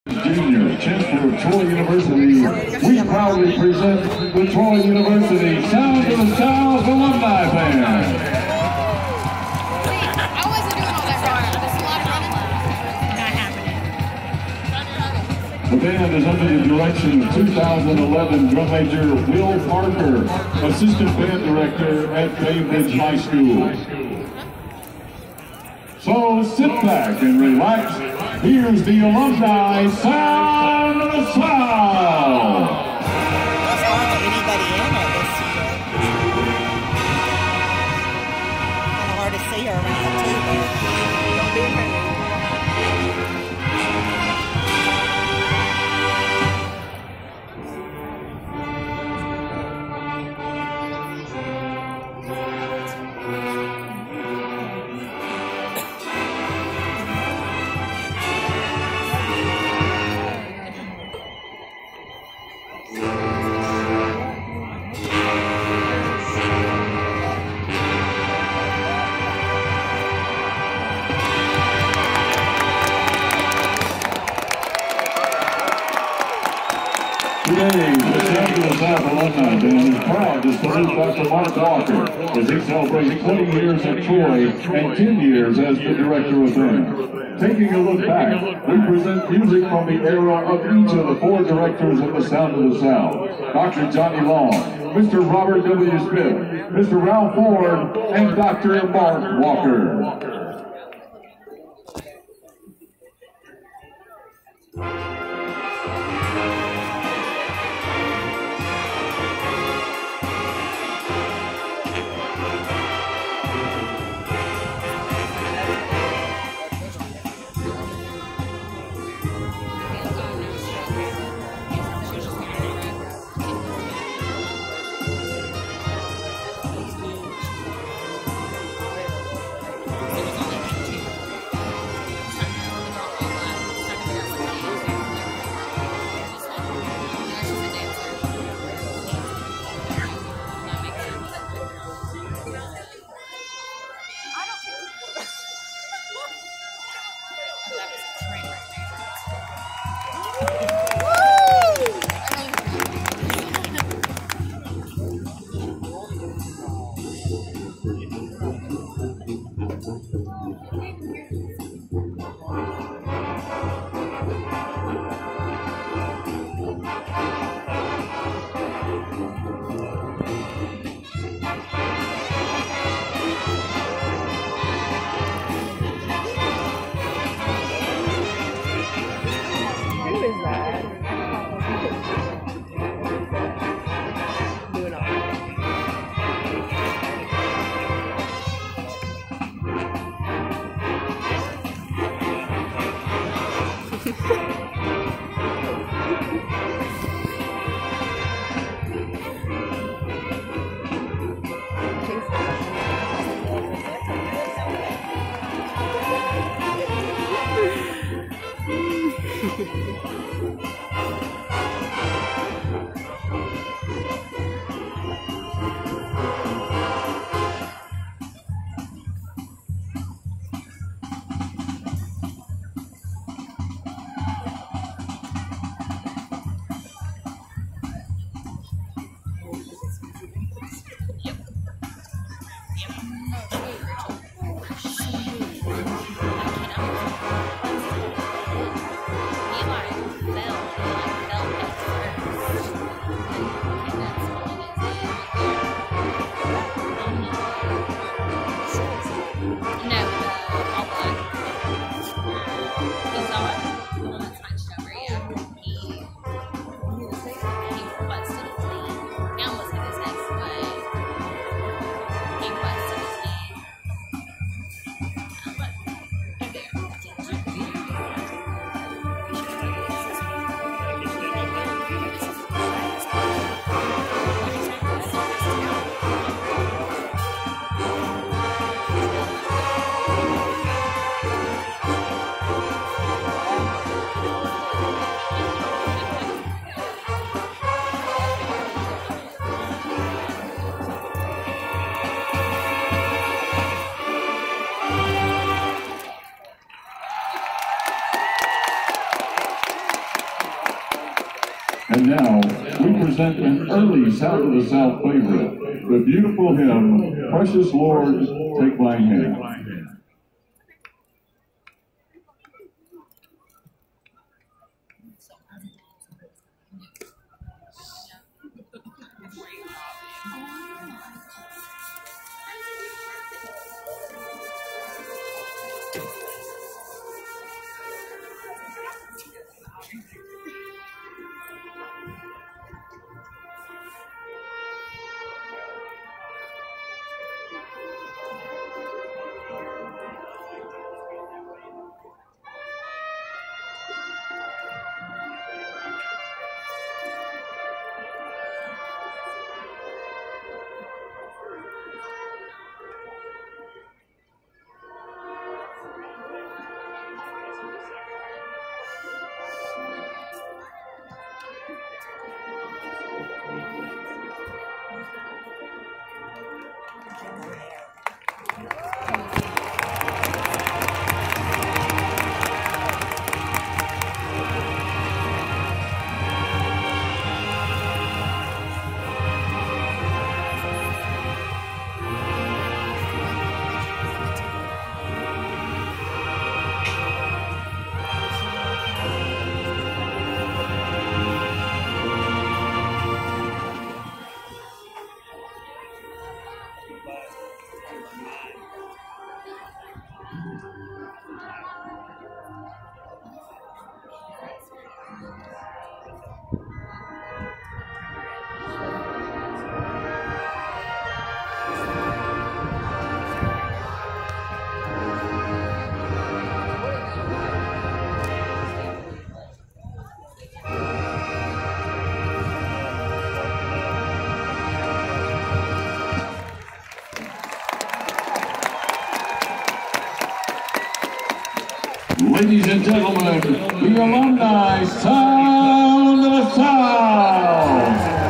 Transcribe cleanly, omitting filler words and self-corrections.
Junior, chancellor of Troy University, we proudly present the Troy University Sound of the South Alumni Band. I wasn't doing all that running. There's a lot of running. Not happening. The band is under the direction of 2011 drum major Will Parker, assistant band director at Bainbridge High School. So sit back and relax. Here's the Alumni Sound of the South. There's hardly anybody in it this year. Kind of hard to see her around too. Don't be afraid. Today, the Sound of the South Alumni Band is proud to salute Dr. Mark Walker as he celebrates 20 years at Troy and 10 years as the director of band. Taking a look back, we present music from the era of each of the 4 directors of the Sound of the South: Dr. Johnny Long, Mr. Robert W. Smith, Mr. Ralph Ford, and Dr. Mark Walker. And now, we present an early South of the South favorite, the beautiful hymn, Precious Lord, Take My Hand. Ladies and gentlemen, the alumni Sound of the South.